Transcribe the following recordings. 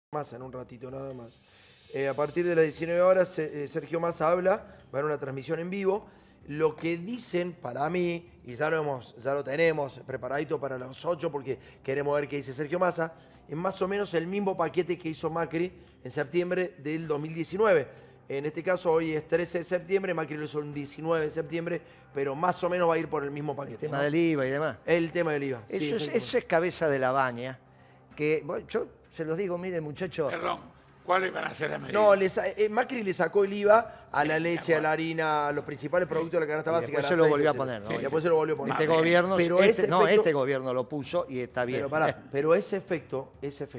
Massa en un ratito nada más. A partir de las 19 horas Sergio Massa habla, va a haber una transmisión en vivo. Lo que dicen para mí, y ya lo tenemos preparadito para las 8 porque queremos ver qué dice Sergio Massa, es más o menos el mismo paquete que hizo Macri en septiembre del 2019. En este caso hoy es 13 de septiembre, Macri lo hizo el 19 de septiembre, pero más o menos va a ir por el mismo paquete. El tema del IVA y demás. El tema del IVA. Eso, sí, eso es cabeza de la baña, que bueno, yo se los digo, miren muchachos. Perdón, ¿cuáles van a ser las medidas? No, Macri le sacó el IVA a la leche, a la harina, a los principales productos de la canasta básica. Después se lo volvió a poner, ¿no? Sí, después se lo volvió a poner. Este gobierno, pero este gobierno lo puso y está bien. Pero ese efecto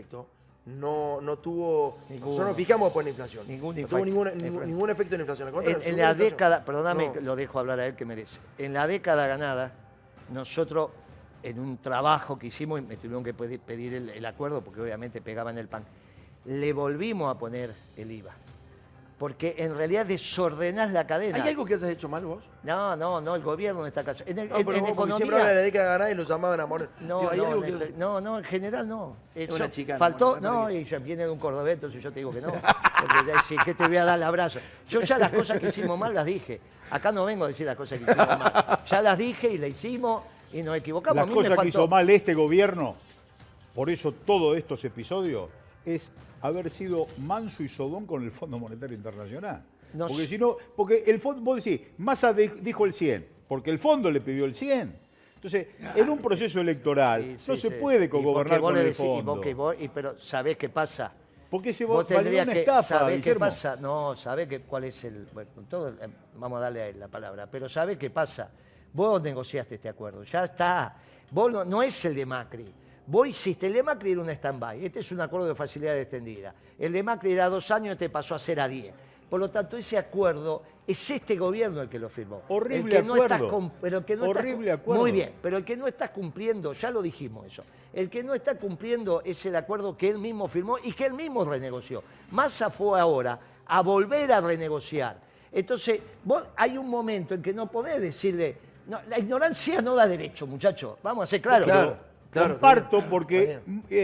no tuvo. Ninguno. Nosotros nos fijamos por la inflación. Ningún no tuvo ningún efecto en la inflación. En la década, perdóname, lo dejo hablar a él que merece. En la década ganada, nosotros, en un trabajo que hicimos, y me tuvieron que pedir el acuerdo, porque obviamente pegaban el pan, le volvimos a poner el IVA. Porque en realidad desordenás la cadena. ¿Hay algo que hayas hecho mal vos? No, el gobierno no está callado. En economía siempre hablan de la década ganada y lo llamaban amor. No, en general no. Una chica. Faltó, y ya viene de un cordobés, entonces yo te digo que no. Porque ya decís, ¿qué te voy a dar el abrazo? Yo ya las cosas que hicimos mal las dije. Acá no vengo a decir las cosas que hicimos mal. Ya las dije y las hicimos y nos equivocamos. Las cosas que hizo mal este gobierno, por eso todos estos episodios, es haber sido manso y sodón con el Fondo Monetario Internacional. Porque si no, porque el fondo, vos decís, Massa dijo el 100, porque el fondo le pidió el 100. Entonces, en un proceso electoral no se puede cogobernar con el fondo. Pero ¿sabés qué pasa? Porque se vos tendrías una que estafa, ¿sabés qué Guillermo? pasa? No, ¿sabés cuál es el...? Bueno, vamos a darle a él la palabra. Pero ¿sabés qué pasa? Vos negociaste este acuerdo, ya está. Vos no es el de Macri. Vos hiciste, el de Macri era un stand-by. Este es un acuerdo de facilidad extendida. El de Macri era 2 años y te pasó a ser a 10. Por lo tanto, ese acuerdo es este gobierno el que lo firmó. Horrible acuerdo. Horrible acuerdo. Muy bien, pero el que no está cumpliendo, ya lo dijimos eso, el que no está cumpliendo es el acuerdo que él mismo firmó y que él mismo renegoció. Massa fue ahora a volver a renegociar. Entonces, vos hay un momento en que no podés decirle, no, la ignorancia no da derecho, muchachos. Vamos a ser claros. Claro, comparto porque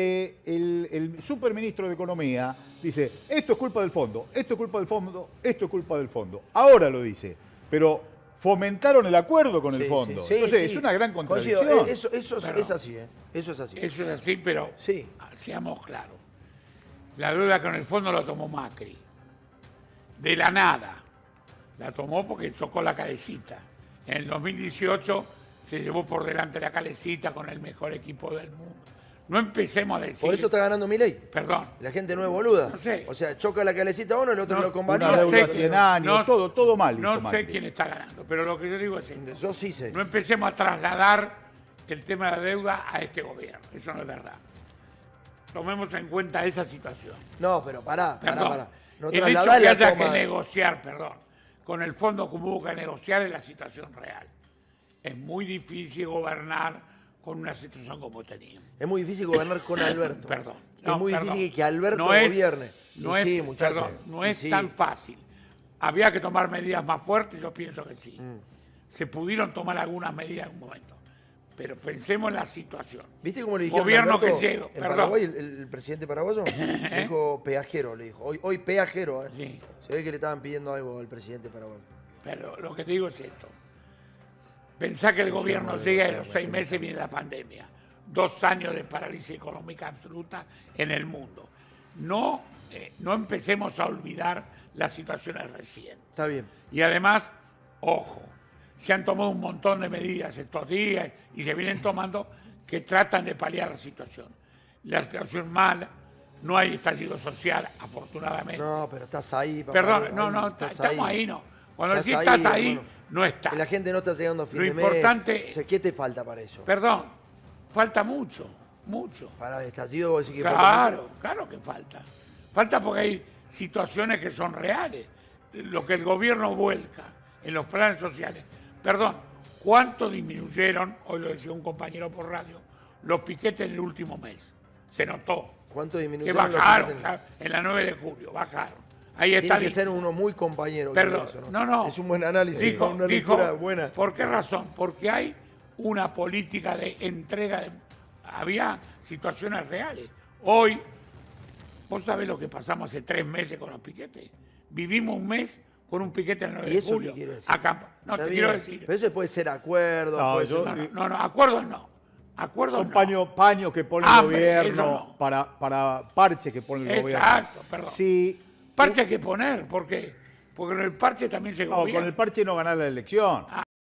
el superministro de Economía dice, esto es culpa del fondo, esto es culpa del fondo, esto es culpa del fondo. Ahora lo dice, pero fomentaron el acuerdo con el fondo. Entonces es una gran contradicción. Eso es así, ¿eh? Eso es así. Eso es así, pero seamos claros. La deuda con el fondo la tomó Macri. De la nada. La tomó porque chocó la cabecita. En el 2018... se llevó por delante la calecita con el mejor equipo del mundo. No empecemos a decir... Por eso está ganando Milei. Perdón. La gente no es boluda. No sé. O sea, choca la calecita uno, el otro lo convalida. Una deuda 100 años, todo mal. No sé quién está ganando, pero lo que yo digo es esto. Yo sí sé. No empecemos a trasladar el tema de la deuda a este gobierno. Eso no es verdad. Tomemos en cuenta esa situación. No, pero pará. No el hecho que haya que negociar, con el fondo como hubo que negociar es la situación real. Es muy difícil gobernar con una situación como teníamos. Es muy difícil gobernar con Alberto. Perdón. Es muy difícil que Alberto gobierne. No es tan fácil. Había que tomar medidas más fuertes, yo pienso que sí. Se pudieron tomar algunas medidas en un momento. Pero pensemos en la situación. ¿Viste cómo le dijeron gobierno Alberto, que llega? En Paraguay, el presidente paraguayo le dijo peajero, le dijo. Hoy peajero. Sí. Se ve que le estaban pidiendo algo al presidente paraguayo. Pero lo que te digo es esto. Pensá que el gobierno llega y a los 6 meses viene la pandemia. 2 años de parálisis económica absoluta en el mundo. No empecemos a olvidar las situaciones recientes. Está bien. Y además, ojo, se han tomado un montón de medidas estos días y se vienen tomando que tratan de paliar la situación. La situación mala, no hay estallido social, afortunadamente. No, pero estás ahí. Papá, perdón, estamos ahí, no. Cuando decís estás ahí, no estás. La gente no está llegando a fin de mes. Lo importante... O sea, ¿qué te falta para eso? Perdón, falta mucho. Para el estallido vos decís que falta mucho. Claro que falta. Falta porque hay situaciones que son reales. Lo que el gobierno vuelca en los planes sociales. Perdón, ¿cuánto disminuyeron, hoy lo decía un compañero por radio, los piquetes en el último mes? Se notó. ¿Cuánto disminuyeron? Que bajaron, en la 9 de julio, bajaron. Ahí está. Tiene que ser uno muy compañero. Perdón, eso, no. Es un buen análisis, una lectura buena. ¿Por qué razón? Porque hay una política de entrega. Había situaciones reales. Hoy ¿Vos sabés lo que pasamos hace 3 meses con los piquetes? Vivimos un mes con un piquete el 9 ¿Y de eso julio. qué quiere decir? No, Está te bien, quiero decir. Pero eso puede ser acuerdo. No, puede yo- ser- No, acuerdos no. Acuerdos Son no. paños que pone el Hambre, eso gobierno no. para parches que pone el gobierno. Exacto, perdón. Sí, Parche hay que poner, ¿por qué? Porque en el parche también se no, gobierna. con el parche no ganás la elección.